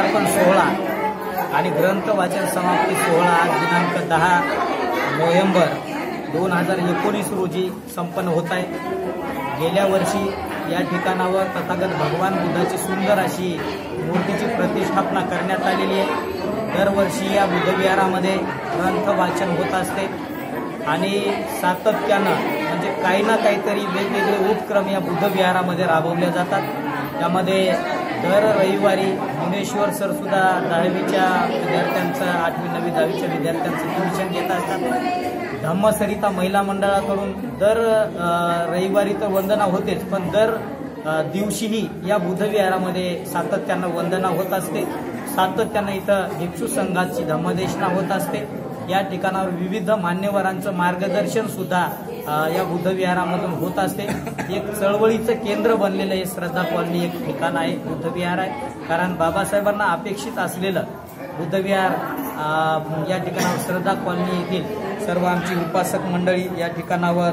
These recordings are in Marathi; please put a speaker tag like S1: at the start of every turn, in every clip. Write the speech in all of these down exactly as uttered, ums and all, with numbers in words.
S1: लोकार्पण सोहळा आणि ग्रंथ वाचन समाप्ती सोहळा आज दिनांक दहा नोव्हेंबर दोन हजार एकोणीस रोजी संपन्न होत आहे। गेल्या वर्षी या ठिकाणावर तथागत भगवान बुद्धाची सुंदर अशी मूर्तीची प्रतिष्ठापना करण्यात आलेली आहे। दरवर्षी या बुद्धविहारामध्ये ग्रंथ वाचन होत असते आणि सातत्यानं म्हणजे काही ना काहीतरी वेगवेगळे उपक्रम या बुद्धविहारामध्ये राबवले जातात। त्यामध्ये दर रविवारी मुनेश्वर सर सुद्धा दहावीच्या विद्यार्थ्यांचं आठवी नववी दहावीच्या विद्यार्थ्यांचं ट्युशन घेत असतात। धम्मसरिता महिला मंडळाकडून दर रविवारी तर वंदना होतेच, पण दर दिवशीही या बुद्धविहारामध्ये सातत्यानं वंदना होत असते। सातत्यानं इथं भिक्षू संघाची धम्मदेशना होत असते। या ठिकाणावर विविध मान्यवरांचं मार्गदर्शन सुद्धा या बुद्धविहारामधून होत असते। एक चळवळीचं केंद्र बनलेलं हे श्रद्धा कॉलनी एक ठिकाण आहे, बुद्धविहार आहे। कारण बाबासाहेबांना अपेक्षित असलेलं बुद्धविहार या ठिकाणावर श्रद्धा कॉलनी येथील सर्व आमची उपासक मंडळी या ठिकाणावर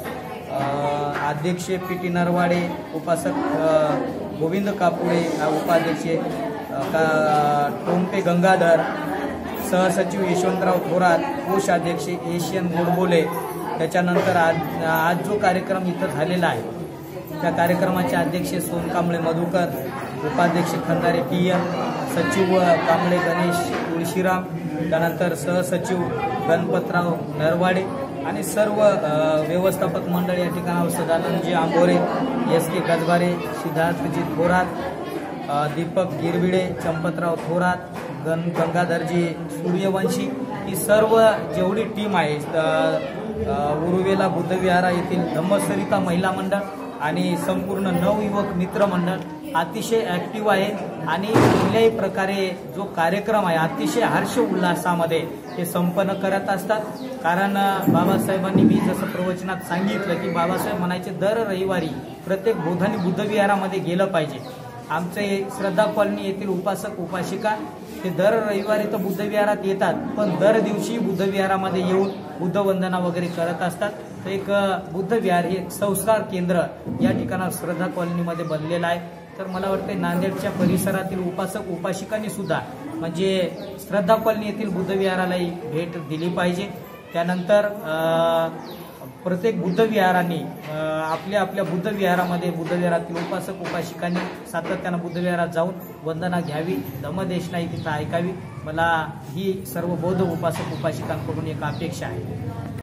S1: अध्यक्ष पी टी नरवाडे, उपासक गोविंद कापुळे, उपाध्यक्ष टोंपे गंगाधर, सहसचिव यशवंतराव थोरात, कोषाध्यक्ष एशियन गोडबोले। त्याच्यानंतर आज आज जो कार्यक्रम इथं झालेला आहे त्या कार्यक्रमाचे अध्यक्ष सोनकांबळे मधुकर, उपाध्यक्ष खंदारे पी एम, सचिव कांबळे गणेश तुळशीराम, त्यानंतर सहसचिव गणपतराव नरवाडे आणि सर्व व्यवस्थापक मंडळ या ठिकाणावर सदानंदजी आंबोरे, एस के गजबारे, सिद्धार्थजी थोरात, दीपक गिरविडे, चंपतराव थोरात, गण गंगाधरजी सूर्यवंशी, ही सर्व जेवढी टीम आहे उरुवेला बुद्धविहारा येथील धम्मसरिता महिला मंडळ आणि संपूर्ण नवयुवक मित्र मंडळ अतिशय ऍक्टिव्ह आहे आणि कुठल्याही प्रकारे जो कार्यक्रम आहे अतिशय हर्ष उल्हासामध्ये ते संपन्न करत असतात। कारण बाबासाहेबांनी मी जसं प्रवचनात सांगितलं की बाबासाहेब म्हणायचे दर रविवारी प्रत्येक बोधानी बुद्धविहारामध्ये गेलं पाहिजे। आमचे श्रद्धा कॉलनी येथील उपासक उपासिका ते दर रविवारी तर बुद्धविहारात येतात, पण दर दिवशी बुद्धविहारामध्ये येऊन बुद्धवंदना वगैरे करत असतात। तर एक बुद्धविहार हे एक संस्कार केंद्र या ठिकाणावर श्रद्धा कॉलनीमध्ये बनलेलं आहे। तर मला वाटतं नांदेडच्या परिसरातील उपासक उपासिकांनी सुद्धा म्हणजे श्रद्धा कॉलनी येथील बुद्धविहारालाही भेट दिली पाहिजे। त्यानंतर प्रत्येक बुद्धविहारांनी आपल्या आपल्या बुद्धविहारामध्ये बुद्धविहारातील उपासक उपासिकांनी सातत्यानं बुद्धविहारात जाऊन वंदना घ्यावी, धम्मदेशना तिथं ऐकावी। मला ही सर्व बौद्ध उपासक उपासिकांकडून एक अपेक्षा आहे।